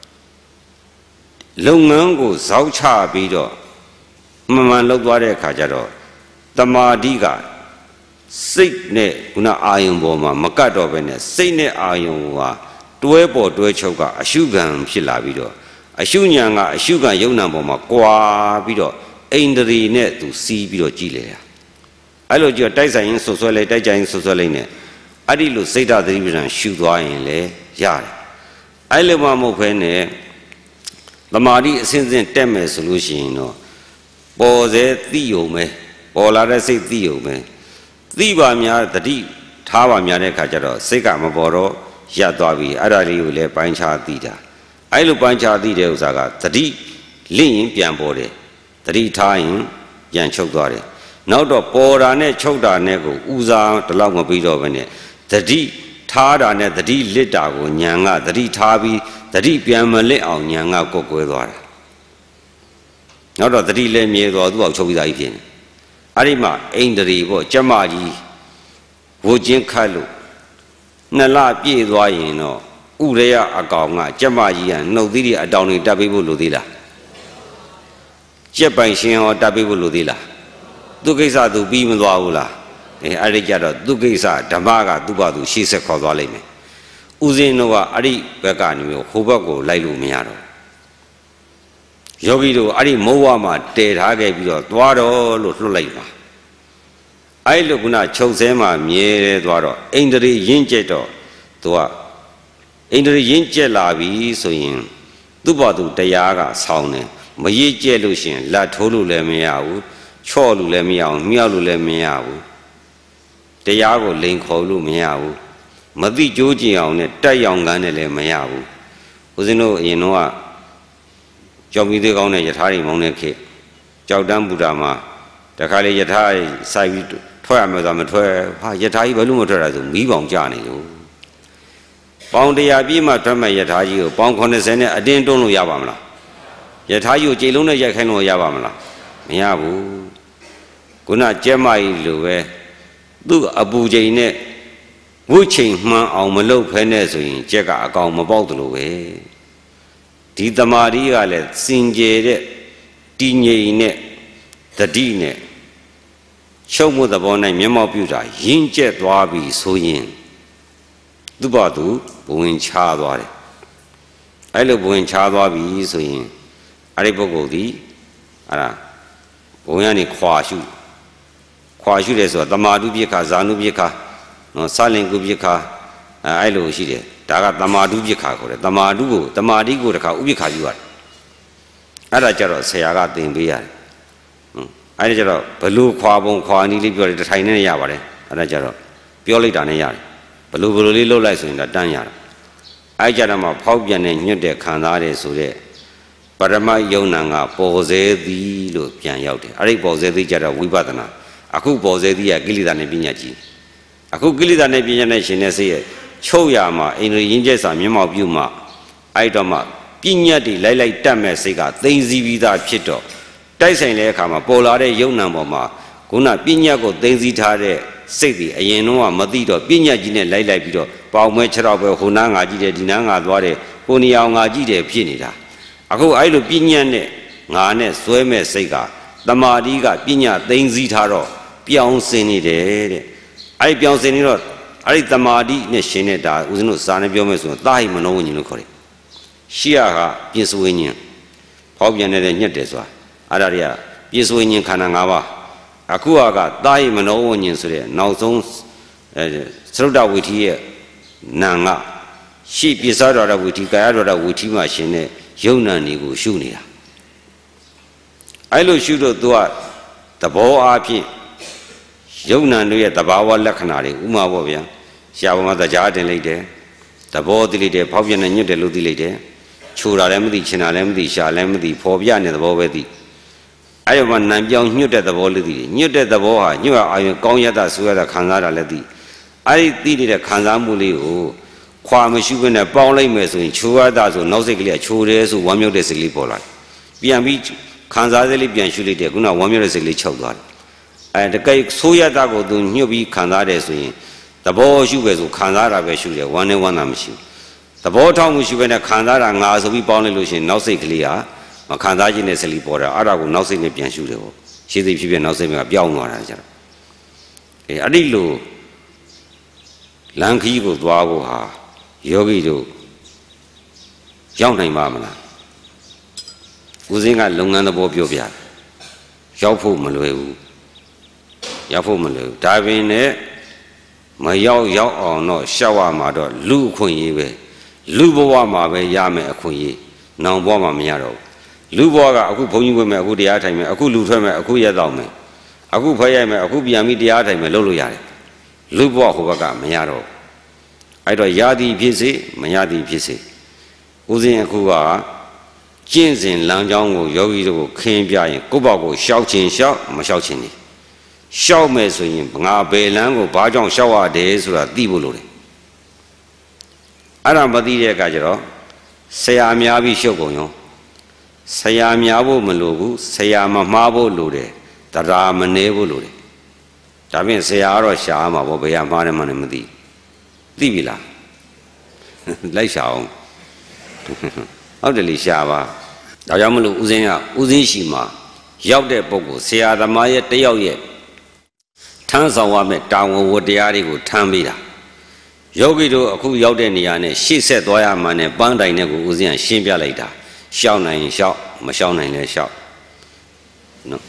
လုပ်ငန်းကိုဇောက်ချပြီးတော့မှန်မှန်လုပ်သွားတဲ့အခါကျတော့တမာတိကစိတ်နဲ့ခုနအာယုံပေါ်မှာမကတ်တော့ဘဲနဲ့စိတ်နဲ့အာယုံကတွဲပေါ်တွဲချုပ်ကအရှုခံဖြစ်လာပြီးတော့အရှုဉဏ်ကအရှုခံယုံနာပေါ်မှာကွာပြီးတော့အိန္ဒြေနဲ့သူစီးပြီးတော့ကြည်လေတာအဲ့လိုကြည့်တိုက်ဆိုင်ရင်ဆွဆွဲလိုက်တိုက်ကြရင်ဆွဆွဲလိုက်နဲ့အဲ့ဒီလိုစိတ်ဓာတ်သတိပဋ္ဌာန်ရှုသွားရင်လေရတယ်အဲ့လိုမှမဟုတ်ဘဲနဲ့သမာဓိအစဉ်စဉ်တက်မယ်ဆိုလို့ရှိရင်တော့ပေါ်စေသိုံပဲပေါ်လာတဲ့စိတ်သိုံပဲသိပါများတတိထားပါများတဲ့ခါကျတော့စိတ်ကမပေါ်တော့ရပ်သွားပြီအဲ့ဒါလေးကိုလည်းပိုင်းခြားသိတာအဲ့လိုပိုင်းခြားသိတဲ့ဥစ္စာကတတိလင့်ရင်ပြန်ပေါ်တယ်တတိထားရင်ပြန်ချုပ်သွားတယ်နောက်တော့ပေါ်တာနဲ့ချုပ်တာနဲ့ကိုဥစားတလောက်မပြီးတော့ဘဲနဲ့တတိထားတာနဲ့တတိလစ်တာကိုညာကတတိထားပြီးတတိပြန်မလစ်အောင်ညာကကွက်ကွဲသွားတာနောက်တော့တတိလည်းမြဲသွားသူ့အောင်ချုပ်ပြီးသားကြီးဖြစ်နေအဲ့ဒီမှာအိန္ဒြေပေါ့ကျမကြီးဝိုချင်းခတ်လို့နှစ်လပြည့်သွားရင်တော့ဥရယအကောင်ကကျမကြီးကနှုတ်သီးတွေအတောင်တွေတက်ပေးဖို့လိုသေးလားကြက်ပိုင်ရှင်ဟောတက်ပေးဖို့လိုသေးလားသူကိစ္စသူပြီးမသွားဘူးလားအဲအဲ့ဒီကြတော့သူကိစ္စဓမ္မကသူ့ဘာသူရှေ့ဆက်ခေါ်သွားလိမ့်မယ်ဥစဉ်တို့ကအဲ့ဒီဘက်ကနေမျိုးဟိုဘက်ကိုလိုက်လို့မရတော့ယောဂီတို့အဲ့ဒီမိုးဝမှာတည်ထားခဲ့ပြီးတော့သွားတော့လို့လွှတ်လိုက်ပါအဲ့လိုကုနာချုပ်ဆဲမှာမြဲတယ်သွားတော့အိန္ဒြေရင့်ကျက်တော့သူကအိန္ဒြေရင့်ကျက်လာပြီဆိုရင်သူ့ဘာသူတရားကဆောင်းတယ်မရင့်ကျက်လို့ရှင်လက်ထိုးလို့လည်းမရဘူးချော့လို့လည်းမရအောင်မြောက်လို့လည်းမရဘူးတရားကိုလိန်ခေါ်လို့မရဘူးမသိကြိုးကျင်အောင်နဲ့တက်ရောင်ကန်းနဲ့လည်းမရဘူးဦးဇင်းတို့အရင်တော့ကြောက်ပြီးသေးကောင်းတဲ့ယထာတွေမောင်းတဲ့ခေတ်ကြောက်တန်းဘုရားမှာတခါလေယထာစိုက်ပြီးထွက်ရမယ်ဆိုမထွက်ဟာယထာကြီးဘယ်လို့မထွက်တာဆိုမီးပေါင်ကြနေလို့ပေါင်တရားပြည့်မှထွက်မဲ့ယထာကြီးကိုပေါင်ခုနှစ်ဆယ်နဲ့အတင်းတွန်းလို့ရပါမလားယထာကြီးကိုကြိတ်လုံးနဲ့ရိုက်ခိုင်းလို့ရပါမလားမရဘူးခုနကျဲမကြီးလိုပဲသူ့အပူချိန်နဲ့ဝှချိန်မှန်အောင်မလုပ်ဖဲနဲ့ဆိုရင်ကြက်ကအကောင်မပေါက်သလိုပဲဒီတမာရီကလည်းစင်ကြယ်တဲ့တည်ငြိမ်တဲ့တတိနဲ့ချုပ်မှုသဘောနဲ့မျက်မှောက်ပြုတာရင့်ကျက်သွားပြီဆိုရင်သူ့ဘာသူဘဝင်ချသွားတယ်အဲ့လိုဘဝင်ချသွားပြီဆိုရင်အဲ့ဒီပုဂ္ဂိုလ်ဒီအဲ့ဒါဘဝင်ကနေခွာရှုခွာရှုတယ်ဆိုတာတမာတုပိက္ခဇာနုပိက္ခနော်စလင်ကုပိက္ခအဲ့လိုရှိတယ်ဒါကတမာတုပိက္ခခေါ်တယ်တမာတုကိုတမာတိကိုတခါဥပိက္ခပြုရတယ်အဲ့ဒါကြတော့ဆရာကသင်ပေးရတယ်အဲ့ဒါကြတော့ဘလို့ခွာပုံခွာနည်းလေးပြောတယ်တထိုင်နဲ့ရပါတယ်အဲ့ဒါကြတော့ပြောလိုက်တာနဲ့ရတယ်ဘလို့ဘလို့လေးလှုပ်လိုက်ဆိုရင်တော့တန်းရတာအဲ့ကြတော့မှဖောက်ပြန်တဲ့ညွတ်တဲ့ခံစားတယ်ဆိုတဲ့ပရမယုံနာကပေါ်စေသည်လို့ပြန်ရောက်တယ်အဲ့ဒီပေါ်စေသည်ကြတော့ဝိပဿနာအခုပေါ်စေသည်ကကိလေသာနဲ့ပညာကြီးအခုကိလေသာနဲ့ပညာနဲ့ရှင်တဲ့စိတ်ရဲ့ချုပ်ရမှာအိန္ဒြေရင်းကျက်စာမျက်မှောက်ပြုမှအဲ့တော့မှပညာတည်လိုက်လိုက်တတ်မဲ့စိတ်ကသိသိပြီးသားဖြစ်တော့တိုက်ဆိုင်တဲ့အခါမှာပေါ်လာတဲ့ယုံနာပေါ်မှာခုနပညာကိုသိသိထားတဲ့စိတ်ဒီအရင်တော့မသိတော့ပညာကြီးနဲ့လိုက်လိုက်ပြီးတော့ပေါင်မဲခြေတော့ပဲဟိုနားငါကြည့်တယ်ဒီနားငါသွားတယ်ဟိုနေအောင်ငါကြည့်တယ်ဖြစ်နေတာအခုအဲ့လိုပညာနဲ့ငါနဲ့စွဲမဲ့စိတ်ကတမာတိကပညာသိသိထားတော့ပြောင်းစင်နေတယ်တဲ့အဲ့ပြောင်းစင်နေတော့အဲ့ဒီတမာတိနဲ့ရှင်နေတာဦးဇင်းတို့စာနဲ့ပြောမယ်ဆိုရင်သာဟိမနောဝိညာဉ်လို့ခေါ်တယ်ရှိရကပြစ္ဆဝိညာဉ်ဖောက်ပြန်နေတဲ့ညက်တယ်ဆိုတာအဲ့ဒါတွေကပြစ္ဆဝိညာဉ်ခန္ဓာ၅ပါးအခုကသာဟိမနောဝိညာဉ်ဆိုတဲ့နောက်ဆုံးအဲသရုတ်တဝိထီရဲ့နာငါရှိပြစ္ဆဒရဝိထီကာယဒရဝိထီမှာရှင်တဲ့ယုံနာနေကိုရှုနေတာအဲ့လိုရှုတော့သူကသဘောအားဖြင့်ယုံနာတို့ရဲ့သဘာဝလက္ခဏာတွေဥမာပေါ့ဗျာရှားပေါ်မှာတရားတင်လိုက်တယ်သဘောသိလိုက်တယ်ဖောက်ပြန်နေညွတ်တယ်လို့သိလိုက်တယ်ချိုတာလည်းမသိချင်တာလည်းမသိရှာလည်းမသိဖော်ပြတဲ့သဘောပဲသိအဲ့ဒီမှာနံပြောင်းညွတ်တဲ့သဘောလေးသိတယ်ညွတ်တဲ့သဘောဟာညွတ်အာရုံကောင်းရတာဆိုရတာခံစားတာလည်းသိအဲ့ဒီသိနေတဲ့ခံစားမှုလေးကိုခွာမရှိဘဲနဲ့ပေါင်းလိုက်မယ်ဆိုရင်ချိုရတာဆိုနောက်စိတ်ကလေးကချိုတယ်ဆိုဝမ်းမြောက်တဲ့စိတ်လေးပေါ်လာတယ်ပြန်ပြီးခံစားစိတ်လေးပြန်ရှုလိုက်တယ်ခုနဝမ်းမြောက်တဲ့စိတ်လေးချုပ်သွားတယ်အဲတကယ်ဆိုရတာကိုသူညှုပ်ပြီးခံစားတယ်ဆိုရင်သဘောရှုပဲဆိုခံစားတာပဲရှုတယ်ဝမ်းနဲ့ဝမ်းသာမရှိဘူးသဘောထောက်မှုရှုပဲနဲ့ခံစားတာငါဆိုပြီးပေါင်းလိုက်လို့ရှိရင်နောက်စိတ်ကလေးဟာမခံစားခြင်းနဲ့စိတ်လေးပေါ်တာအဲ့ဒါကိုနောက်စိတ်နဲ့ပြန်ရှုတယ်ပေါ့ရှင်းသိဖြစ်ဖြစ်နောက်စိတ်ကပြောင်းသွားတာကြတော့အဲအဲ့ဒီလိုလမ်းခီးကိုသွားဖို့ဟာယောဂီတို့ရောက်နိုင်ပါမလားဦးစင်းကလုပ်ငန်းသဘောပြောပြရောက်ဖို့မလွယ်ဘူးရောက်ဖို့မလွယ်ဘူးဒါပင်နဲ့မရောက်ရောက်အောင်တော့ရှောက်ရမှာတော့လူအခွင့်အရေးပဲလူဘဝမှာပဲရမယ်အခွင့်အရေးနောင်ဘဝမှာမရတော့ဘူးလူဘဝကအခုဘုန်းကြီးဝင်မယ်အခုတရားထိုင်မယ်အခုလူထွက်မယ်အခုရက်တော့မယ်အခုဖဲရိုက်မယ်အခုပြန်ပြီးတရားထိုင်မယ်လုပ်လို့ရတယ်လူဘဝဟိုဘက်ကမရတော့အဲ့တော့ရသည်ဖြစ်စေမရသည်ဖြစ်စေဦးဇင်းအခုကကျင့်စဉ်လမ်းကြောင်းကိုယောဂီတို့ကိုခင်းပြရင်ကိုယ့်ဘောက်ကိုရှောက်ခြင်းရှောက်မရှောက်ခြင်းနေရှောက်မယ်ဆိုရင်ငါဘယ်လမ်းကိုဘာကြောင့်ရှောက်ရတယ်ဆိုတာသိဖို့လိုတယ်အဲ့ဒါမသိတဲ့အခါကျတော့ဆရာများပြီးရှုပ်ကုန်ရောဆရာများဖို့မလိုဘူးဆရာမမှားဖို့လိုတယ်တရားမနေဖို့လိုတယ်ဒါဖြင့်ဆရာကတော့ရှားမှာပေါ့ဘယ်မှားတယ်မှလည်းမသိသိပြီလားလိုက်ရှာအောင်ဟုတ်တယ်လေရှားပါဒါကြောင့်မလို့ဦးစင်းကဦးစင်းရှိမှာရောက်တဲ့ပုဂ္ဂိုလ်ဆရာသမားရဲ့တယောက်ရဲ့ထမ်းဆောင်ရမယ့်တာဝန်ဝတ္တရားတွေကိုထမ်းပေးတာယောဂီတို့အခုရောက်တဲ့နေရာနဲ့ရှေ့ဆက်သွားရမှနဲ့ပန်းတိုင်နဲ့ကိုဦးဇင်းရှင်းပြလိုက်တာရှောက်နိုင်ရှောက်မရှောက်နိုင်လဲရှောက်နော်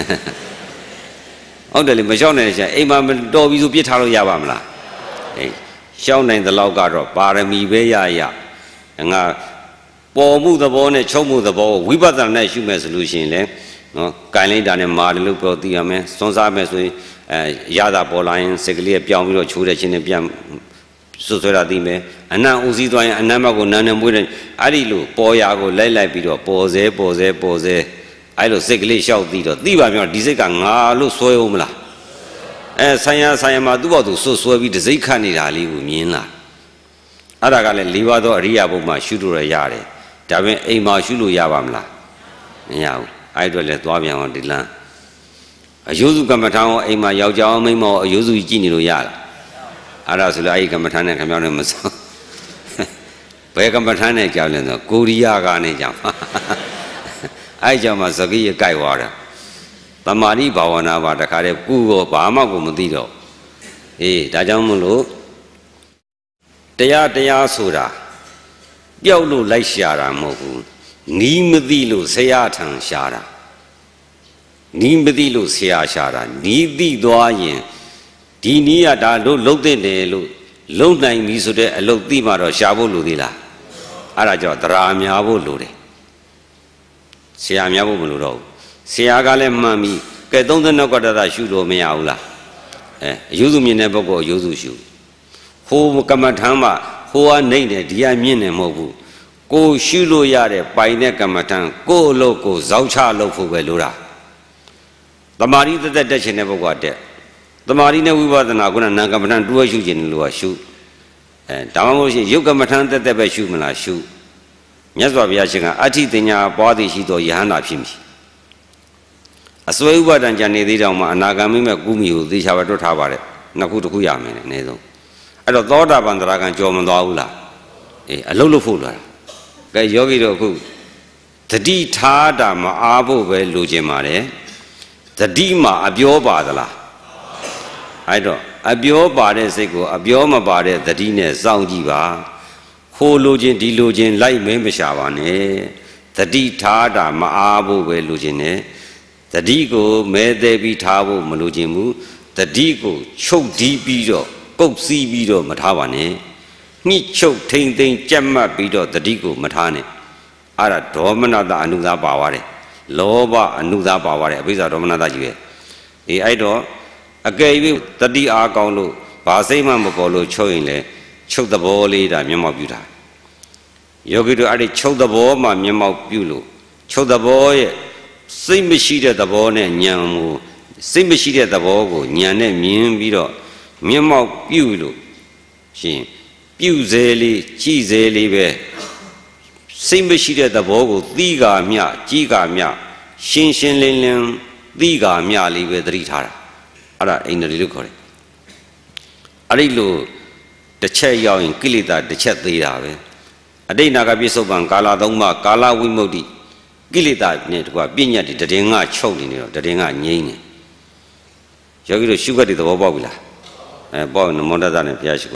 ဟုတ်တယ်လေမရှောက်နိုင်တဲ့ရှင်အိမ်မှာတော်ပြီဆိုပြစ်ထားလို့ရပါမလားအေးရှောက်နိုင်တဲ့လောက်ကတော့ပါရမီပဲရရငါပေါ်မှုသဘောနဲ့ချုပ်မှုသဘောဝိပဿနာနဲ့ရှုမဲ့ဆိုလို့ရှိရင်လေနော်ကိုင်လိုက်တာနဲ့မာတယ်လို့ပြောသိရမယ်စွန်းစားမယ်ဆိုရင်အဲရတာပေါ်လာရင်စိတ်ကလေးပြောင်းပြီးတော့ချိုးတဲ့ချင်းနဲ့ပြန်စွဆွဲတာသိမယ်အနံ့ဦးစီးသွားရင်အနံ့ဘက်ကိုနန်းနေမွေးတယ်အဲ့ဒီလိုပေါ်ရာကိုလိုက်လိုက်ပြီးတော့ပေါ်စဲပေါ်စဲပေါ်စဲအဲ့လိုစိတ်ကလေးရှောက်သိတော့သိပါမြောက်ဒီစိတ်ကငါလို့ဆွဲဦးမလားအဲဆိုင်ရဆိုင်ရမှာသူ့ဘောက်သူဆွဆွဲပြီးတစိမ့်ခတ်နေတာလေးကိုမြင်လာအဲ့ဒါကလည်း၄ပါးသောအရိယာဘုံမှာရှုလို့ရရတယ်ဒါပေမဲ့အိမ်မှာရှုလို့ရပါမလားမရဘူးအဲ့အတွက်လည်းသွားပြန်အောင်ဒီလမ်းအယုစုကမ္မထာရောအိမ်မှာယောက်ျားမိန်းမရောအယုစုကြီးကြည့်နေလို့ရလားအဲ့ဒါဆိုလည်းအဲ့ဒီကမ္မထာနဲ့ခင်ဗျားတို့မစောဘယ်ကမ္မထာနဲ့ကြောက်လဲဆိုကိုရီးယားကနေကြောက်အဲ့ကြောင့်မှသကိရကြိုက်သွားတာတမာတိဘာဝနာပါတခါတည်းကုရောဘာမှကိုမသိတော့အေးဒါကြောင့်မလို့တရားတရားဆိုတာပျောက်လို့လိုက်ရှာတာမဟုတ်ဘူးနီးမသိလို့ဆရာထံရှာတာနီးမသိလို့ဆရာရှာတာနီးသိသွားရင်ဒီနီးရတာလို့လုံးတဲ့တယ်လို့လုံးနိုင်ပြီဆိုတဲ့အလုပ်သိမှတော့ရှာဖို့လိုသေးလားအဲ့ဒါကြောင့်တရားများဖို့လိုတယ်ဆရာများဖို့မလိုတော့ဘူးဆရာကလည်းမှန်ပြီကဲသုံးသနောက်ကတည်းကရှုလို့မရဘူးလားအဲအယုစုမြင်တဲ့ပုဂ္ဂိုလ်အယုစုရှုဟိုကမ္မထမ်းမှာဟိုကနေတယ်ဒီကမြင့်တယ်မဟုတ်ဘူးကိုရှုလို့ရတဲ့ပိုင်တဲ့ကမ္မထမ်းကိုအလုပ်ကိုဇောက်ချလုပ်ဖို့ပဲလိုတာတမာရီတက်တက်တက်ချင်တဲ့ပုဂ္ဂိုလ်တက်တမာရီနဲ့ဝိပဿနာကနာကမ္မထမ်းတွဲရှုခြင်းလို့ကရှုအဲဒါမှမဟုတ်ရှင်ယုတ်ကမ္မထမ်းတက်တက်ပဲရှုမလားရှုမြတ်စွာဘုရားရှင်ကအဋ္ဌိတညာပွားသည်ရှိသောယဟန္တာဖြစ်မည်အစွဲဥပါဒံကြံနေသေးတောင်မှအနာဂါမိမဲ့ကုမိကိုသေချာပဲတွတ်ထားပါတယ်နှစ်ခုတစ်ခုရမယ်အနည်းဆုံးအဲ့တော့သောတာပန်တရာကံကြော်မသွားဘူးလားအေးအလုတ်လို့ဖို့လာကဲယောဂီတို့အခုတတိထားတာမအားဖို့ပဲလိုချင်ပါတယ်တတိမှာအပြောပါသလားအဲ့တော့အပြောပါတဲ့စိတ်ကိုအပြောမပါတဲ့တတိနဲ့စောင့်ကြည့်ပါခိုးလိုချင်ဒီလိုချင်လိုက်မင်းမရှာပါနဲ့တတိထားတာမအားဖို့ပဲလိုချင်တယ်တတိကိုမဲသေးပြီးထားဖို့မလိုချင်ဘူးတတိကိုချုပ်ဒီးပြီးတော့ကုတ်စီးပြီးတော့မထားပါနဲ့ညှိချုပ်ထိမ့်သိမ့်ကြက်မှတ်ပြီးတော့တတိကိုမထားနဲ့အဲ့ဒါဒေါမနတအနုသာပါသွားတယ်လောဘအနုသာပါသွားတယ်အဘိဓါဒေါမနတကြီးပဲအေးအဲ့တော့အကယ်၍တတိအားကောင်းလို့ဘာစိတ်မှမပေါ်လို့ချုပ်ရင်လေချုပ်သဘောလေးဒါမျက်မှောက်ပြုတာယောဂီတို့အဲ့ဒီချုပ်သဘောမှာမျက်မှောက်ပြုလို့ချုပ်သဘောရဲ့စိတ်မရှိတဲ့သဘောနဲ့ဉာဏ်ကိုစိတ်မရှိတဲ့သဘောကိုဉာဏ်နဲ့မြင်ပြီးတော့မျက်မှောက်ပြုလို့ရှင်ပြုစေလေးကြည်စေလေးပဲစိတ်မရှိတဲ့သဘောကိုသိကာမျှကြည်ကာမျှရှင်းရှင်းလင်းလင်းသိကာမျှလေးပဲသတိထားတာအဲ့ဒါအိန္ဒြေလို့ခေါ်တယ်အဲ့ဒီလိုတစ်ချက်ရောက်ရင်ကိလေသာတစ်ချက်သေးတာပဲအတိတ်နာကပြစ္ဆုတ်ပံကာလသုံးပါးကာလဝိမု ക്തി ကိလေသာနဲ့တကွာပြညတ်တွေတည်ငါချုပ်နေတော့တည်ငါငြိမ့်နေယောဂီတို့ရှုခွက်တွေသဘောပေါက်ပြီလားအဲပေါက်နမောတ္တနဲ့ဘုရားရှိ